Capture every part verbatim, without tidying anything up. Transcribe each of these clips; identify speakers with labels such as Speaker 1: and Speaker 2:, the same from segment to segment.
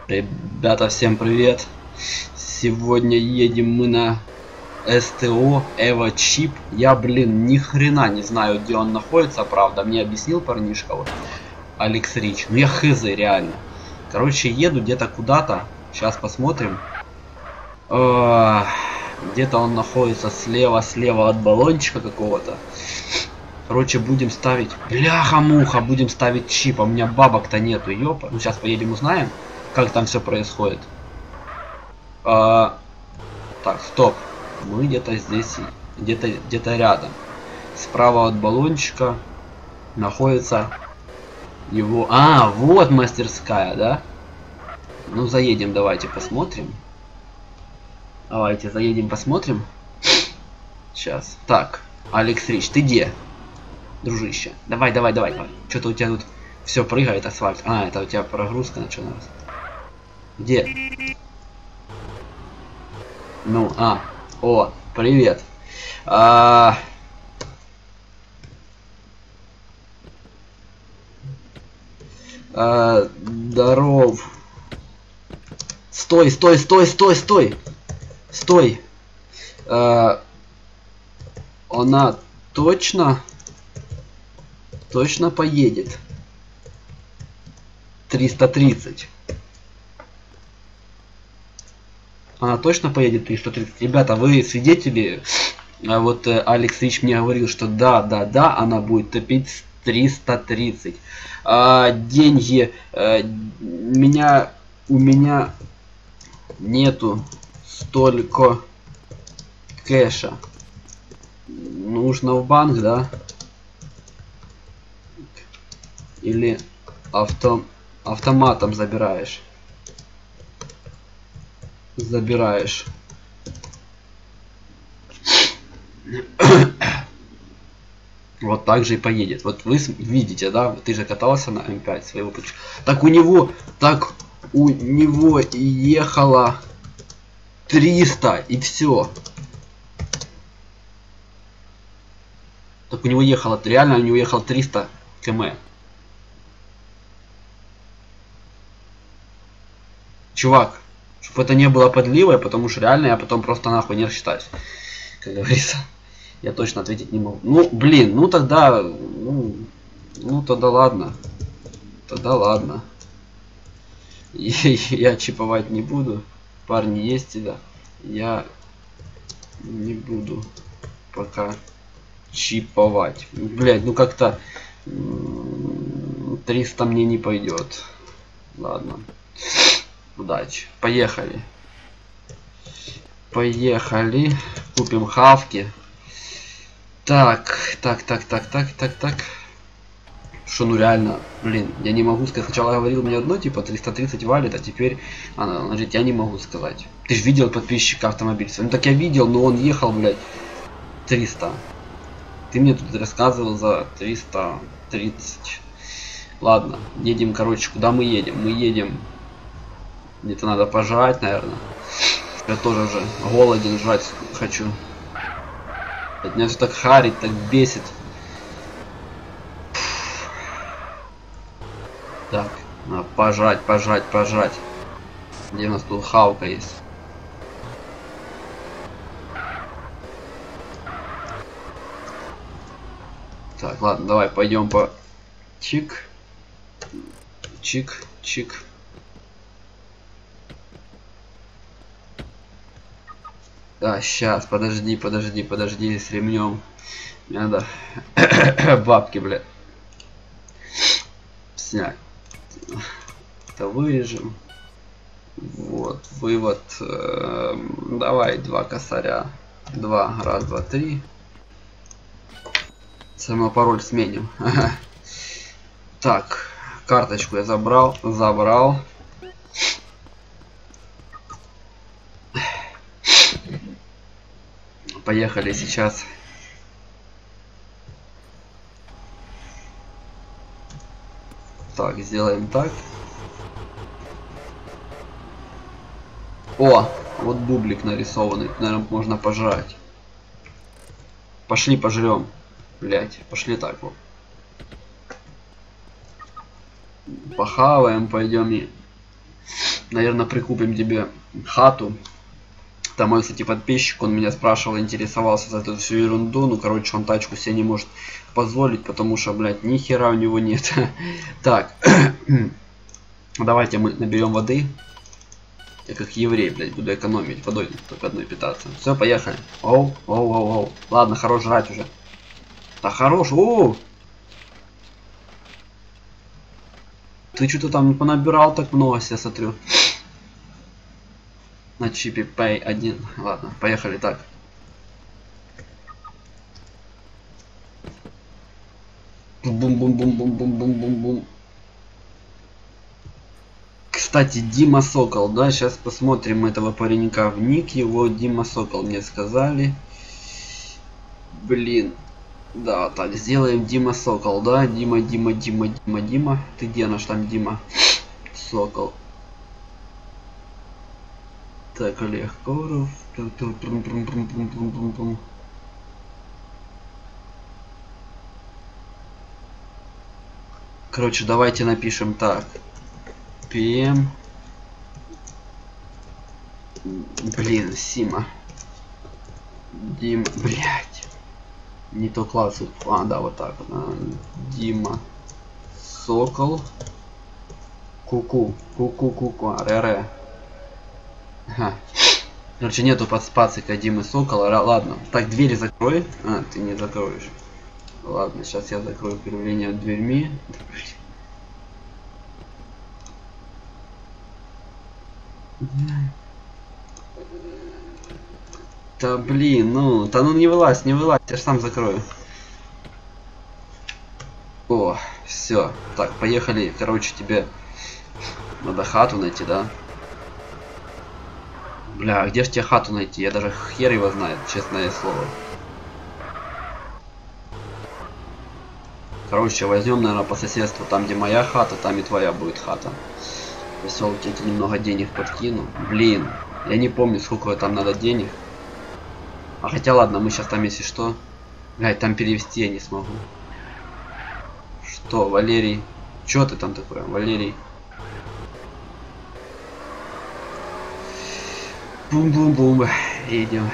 Speaker 1: Ребята, всем привет! Сегодня едем мы на СТО Эва Чип. Я, блин, ни хрена не знаю, где он находится, правда. Мне объяснил парнишка, вот, Алекс Рич. Ну я хз, реально. Короче, еду где-то куда-то. Сейчас посмотрим. Где-то он находится слева-слева от баллончика какого-то. Короче, будем ставить... Бляха-муха, будем ставить чип. А у меня бабок-то нету, ёпа. Ну, сейчас поедем, узнаем, как там все происходит. А... Так, стоп. Мы где-то здесь, где-то где-то рядом. Справа от баллончика находится его... А, вот мастерская, да? Ну, заедем, давайте посмотрим. Давайте заедем, посмотрим. Сейчас. Так, Алекс Рич, ты где? Дружище. Давай, давай, давай, давай. Что-то у тебя тут все прыгает, асфальт. А, это у тебя прогрузка началась. Где? Ну, а. О, привет. А... А, здоров. Стой, стой, стой, стой, стой. Стой. А... Она точно... Точно поедет. триста тридцать. Она точно поедет триста тридцать. Ребята, вы свидетели? А вот э, Алекс Рич мне говорил, что да, да, да, она будет топить триста тридцать. А, деньги... Э, меня... У меня нету столько кэша. Нужно в банк, да? Или авто, автоматом забираешь? Забираешь. Вот так же и поедет. Вот вы видите, да? Ты же катался на эм пять своего пути. Так у него, так у него ехало триста и все. Так у него ехало, реально у него ехало триста км. Чувак, чтобы это не было подливой, потому что реально я потом просто нахуй не рассчитаюсь. Как говорится, я точно ответить не могу. Ну, блин, ну тогда, ну, ну тогда ладно. Тогда ладно. Я чиповать не буду. Парни есть всегда. Я не буду пока чиповать. Блять, ну как-то триста мне не пойдет. Ладно. Удачи. Поехали. Поехали. Купим хавки. Так, так, так, так, так, так, так. Что, ну реально, блин, я не могу сказать. Сначала говорил мне одно, типа триста тридцать валит, а теперь она, она говорит, я не могу сказать. Ты же видел подписчика автомобиля? Ну так я видел, но он ехал, блядь, триста. Ты мне тут рассказывал за триста тридцать. Ладно, едем, короче, куда мы едем? Мы едем... Где-то надо пожрать, наверное. Я тоже уже голоден, жрать хочу. Это меня все так харит, так бесит. Так, надо пожрать, пожрать, пожрать. Где у нас тут хавка есть? Так, ладно, давай пойдем по чик. Чик, чик. Да, сейчас, подожди, подожди, подожди с ремнем. Мне надо бабки, бля, снять. Это вырежем. Вот, вывод. Э, давай два косаря. Два, раз, два, три. Само пароль сменим. Так, карточку я забрал, забрал. Поехали сейчас. Так, сделаем так. О, вот бублик нарисованный. Наверное, можно пожрать. Пошли пожрем. Блять, пошли так вот. Похаваем, пойдем и Наверное, прикупим тебе хату. Там мой, кстати, подписчик, он меня спрашивал, интересовался за эту всю ерунду. Ну, короче, он тачку себе не может позволить, потому что, блядь, ни хера у него нет. Так. Давайте мы наберем воды. Я как еврей, блядь, буду экономить водой, только одной питаться. Все, поехали. Оу, оу, оу, оу. Ладно, хорош жрать уже. Да хорош, оу. Ты что-то там понабирал так много, я смотрю. На чипе Pay один. Ладно, поехали так. Бум-бум-бум-бум-бум-бум-бум-бум. Кстати, Дима Сокол, да, сейчас посмотрим этого паренька в ник его. Дима Сокол, мне сказали. Блин. Да, так, сделаем Дима Сокол, да, Дима, Дима, Дима, Дима, Дима. Ты где наш там Дима? Сокол. Так, Олег Коров. Короче, давайте напишем так. пи эм. Блин, Сима. Дим, блять. Не то класс. А, да, вот так. Дима Сокол. Ку-ку. Ку-ку-ку-ку. Ре-ре. Ага. Короче, нету под спацика Димы Сокола. Ладно. Так, двери закрой. А, ты не закроешь. Ладно, сейчас я закрою управление дверьми. Да блин, ну, да ну не вылазь, не вылазь, я ж сам закрою. О, все. Так, поехали. Короче, тебе надо хату найти, да? Бля, где ж тебе хату найти? Я даже хер его знает, честное слово. Короче, возьмем, наверное, по соседству, там, где моя хата, там и твоя будет хата. В поселке я тебе немного денег подкину. Блин, я не помню, сколько там надо денег. А хотя ладно, мы сейчас там, если что... Блядь, там перевести я не смогу. Что, Валерий? Чё ты там такое, Валерий? Бум-бум-бум. Едем.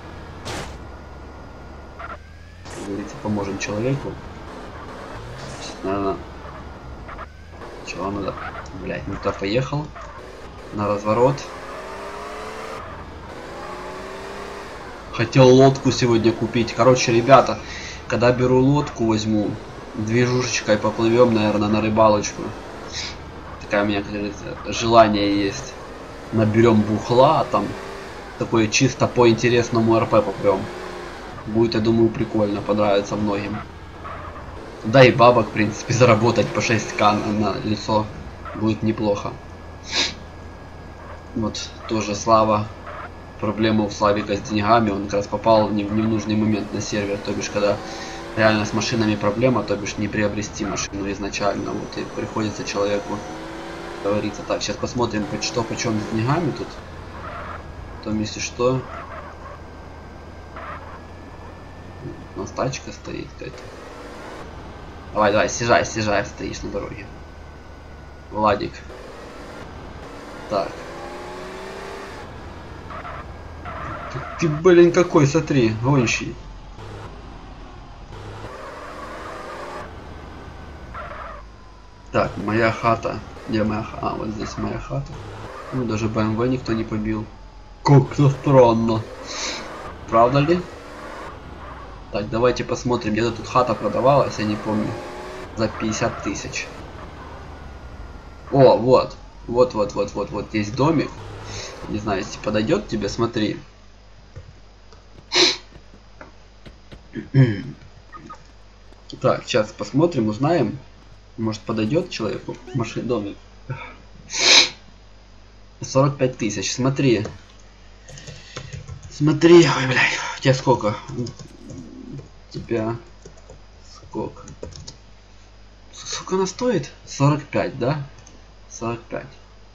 Speaker 1: Как говорится, поможем человеку. Сейчас, наверное... Чего надо? Блядь, не туда поехал. На разворот. Хотел лодку сегодня купить. Короче, ребята, когда беру лодку, возьму движушечкой, поплывем, наверное, на рыбалочку. Такая у меня, как говорится, желание есть. Наберем бухла, там такое чисто по интересному РП попрем. Будет, я думаю, прикольно, понравится многим. Да и бабок, в принципе, заработать по шесть ка на, на лицо будет неплохо. Вот, тоже Слава. Проблема у Славика с деньгами, он как раз попал в ненужный момент на сервер, то бишь, когда реально с машинами проблема, то бишь не приобрести машину изначально, вот и приходится человеку говорится. Так, сейчас посмотрим, что почем с деньгами тут. Потом, если что, у нас тачка стоит какая-то. Давай, давай, съезжай, съезжай, стоишь на дороге. Владик. Так. Ты, блин, какой, смотри, гонщик. Так, моя хата. Где моя хата? А, вот здесь моя хата. Ну, даже бэ эм вэ никто не побил. Как-то странно. Правда ли? Так, давайте посмотрим, где-то тут хата продавалась, я не помню. За пятьдесят тысяч. О, вот. Вот, вот, вот, вот, вот. Есть домик. Не знаю, если подойдет тебе, смотри. Так, сейчас посмотрим, узнаем. Может, подойдет человеку машин домик. сорок пять тысяч. Смотри. Смотри. Ой, блядь. У тебя сколько? У тебя сколько? Сколько она стоит? сорок пять, да? сорок пять.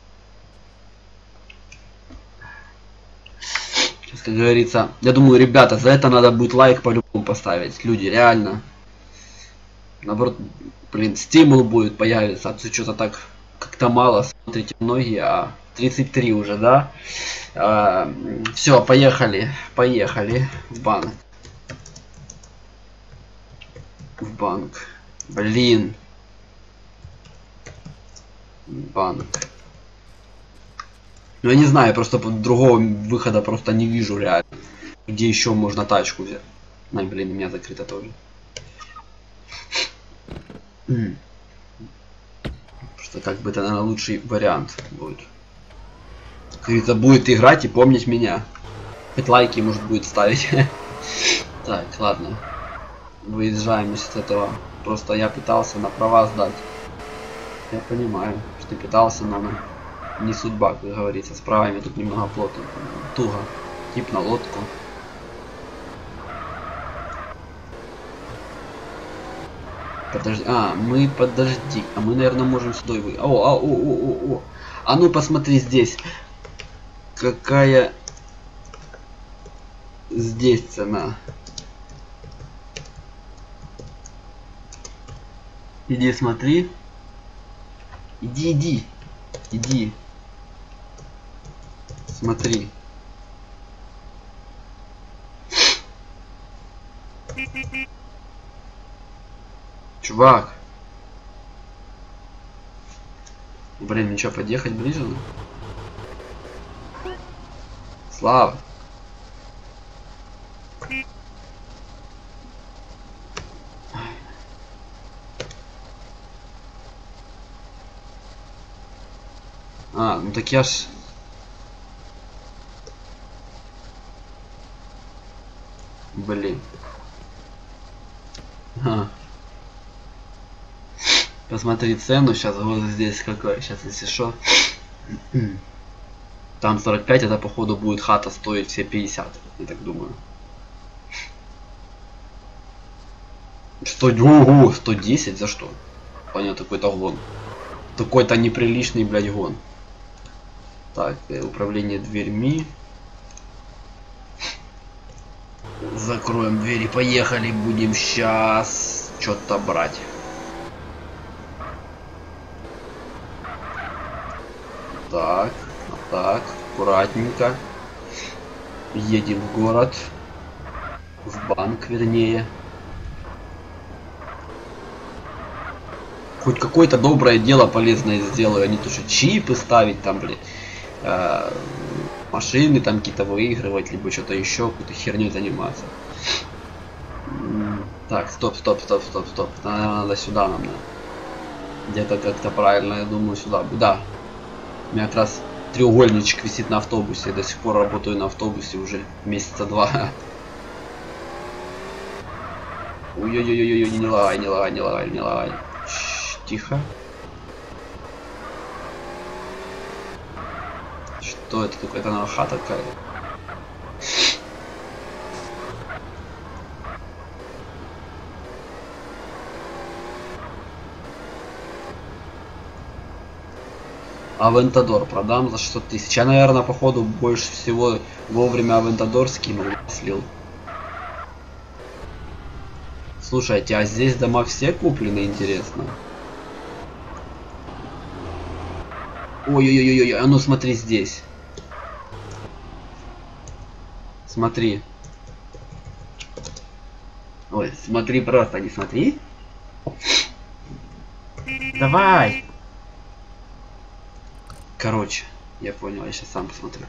Speaker 1: Сейчас, как говорится, я думаю, ребята, за это надо будет лайк по-любому поставить. Люди, реально. Наоборот, блин, стимул будет появиться. А то что-то так как-то мало смотрите многие, а тридцать три уже, да? А, все, поехали. Поехали в банк. В банк. Блин. Банк. Ну я не знаю, просто другого выхода просто не вижу реально. Где еще можно тачку взять? Ай, блин, у меня закрыто тоже. Что как бы это, наверное, лучший вариант будет. Как говорится, будет играть и помнить меня. Хоть лайки, может, будет ставить. Так, ладно. Выезжаем из этого. Просто я пытался на права сдать. Я понимаю, что ты пытался, но не судьба, как говорится. С правами тут немного плотно. Туго. Тип на лодку. Подожди, а, мы, подожди, а мы, наверное, можем сюда и вы. О, о, о, о, о, о. А ну посмотри здесь. Какая здесь цена. Иди смотри. Иди, иди. Иди. Смотри. Чувак. Блин, ничего, подъехать ближе? Слава. А, ну так я ж... Блин. А. Посмотри цену сейчас, вот здесь какой. Сейчас, если что. Там сорок пять, это походу будет хата стоить все пятьдесят, я так думаю. Что? Ого, сто десять? За что? Понятно, такой-то гон. Такой-то неприличный, блядь, гон. Так, управление дверьми. Закроем двери, поехали, будем сейчас что-то брать. Так, так, аккуратненько. Едем в город. В банк, вернее. Хоть какое-то доброе дело полезное сделаю, а не то, что чипы ставить там, блин. Э, машины там какие-то выигрывать, либо что-то еще, какой-то херней заниматься. Так, стоп, стоп, стоп, стоп, стоп. Наверное, надо сюда нам, надо. Где-то как-то правильно, я думаю, сюда. Да. У меня как раз треугольничек висит на автобусе. Я до сих пор работаю на автобусе уже месяца два. Ой-ой-ой-ой, не лагай, не лагай, не лагай, не лагай. Тихо. Что это такое? Это, наверное, хата какая-то. Авентадор продам за шестьсот тысяч. Я, наверное, походу больше всего вовремя Авентадор скинул, слил. Слушайте, а здесь дома все куплены, интересно? Ой-ой-ой-ой, а ну смотри здесь. Смотри. Ой, смотри просто, не смотри. Давай. Короче, я понял, я сейчас сам посмотрю.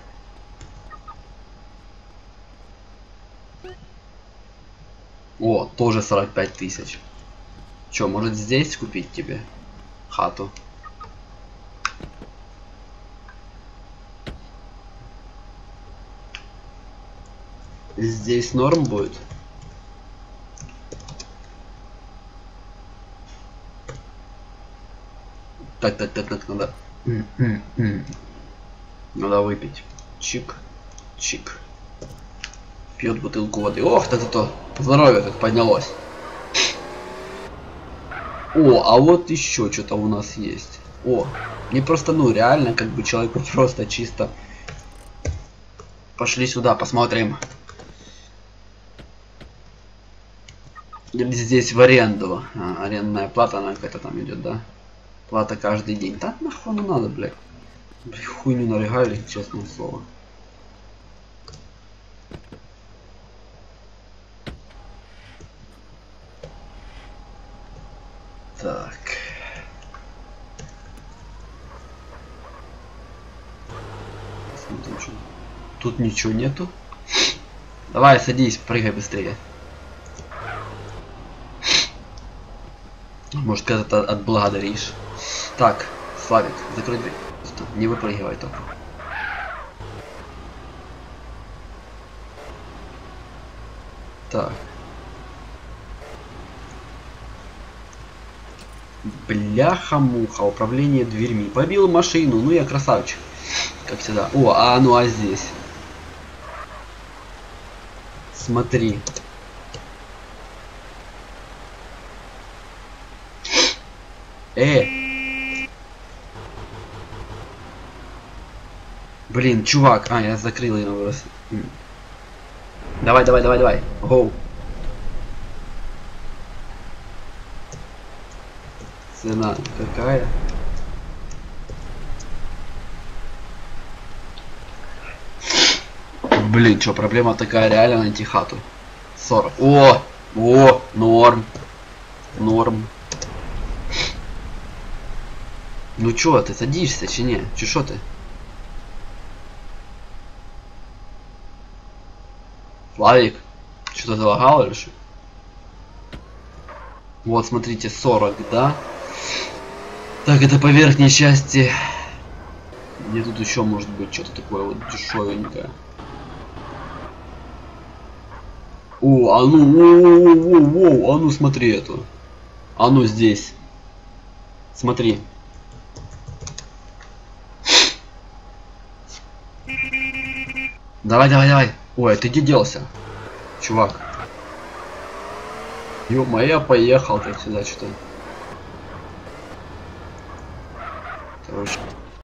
Speaker 1: О, тоже сорок пять тысяч. Че, может здесь купить тебе хату? Здесь норм будет? Так, так, так, так, надо. Надо выпить. Чик, чик. Пьет бутылку воды. Ох, это то здоровье как поднялось. О, а вот еще что-то у нас есть. О, не просто, ну реально, как бы человеку просто чисто. Пошли сюда, посмотрим. Здесь в аренду. А, арендная плата, она какая-то там идет, да? Плата каждый день. Да нахуй ну надо, блядь. Блин, хуйню нарыгали, честное слово. Так. Посмотрим, что... Тут ничего нету. Давай, садись, прыгай быстрее. Может, когда-то отблагодаришь. Так, Славик, закрой дверь. Не выпрыгивай только. Так. Бляха-муха, управление дверьми. Побил машину, ну я красавчик. Как всегда. О, а ну а здесь? Смотри. Э! Блин, чувак. А, я закрыл его раз. Давай, давай, давай, давай. Гоу. Цена какая? Блин, что, проблема такая, реально найти хату. сорок. О! О! Норм. Норм. Ну чё, ты садишься, чи не? Чё, шо ты? Славик, что-то залагало или что? Вот, смотрите, сорок, да? Так, это по верхней части. Где тут еще может быть что-то такое вот дешевенькое? О, а ну, о, о, о, о, а ну смотри эту. А ну здесь. Смотри. Давай, давай, давай. Ой, ты где делся, чувак? Ё-моё, поехал, как всегда, что-то. Короче.